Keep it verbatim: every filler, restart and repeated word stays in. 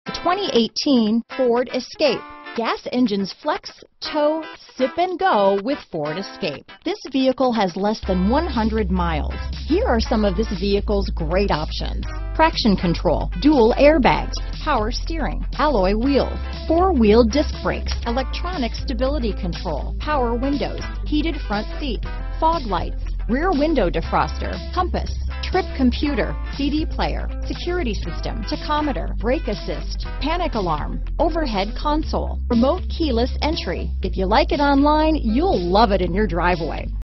twenty eighteen Ford Escape. Gas engines flex, tow, sip and go with Ford Escape. This vehicle has less than one hundred miles. Here are some of this vehicle's great options: traction control, dual airbags, power steering, alloy wheels, four-wheel disc brakes, electronic stability control, power windows, heated front seats, fog lights, rear window defroster, compass, trip computer, C D player, security system, tachometer, brake assist, panic alarm, overhead console, remote keyless entry. If you like it online, you'll love it in your driveway.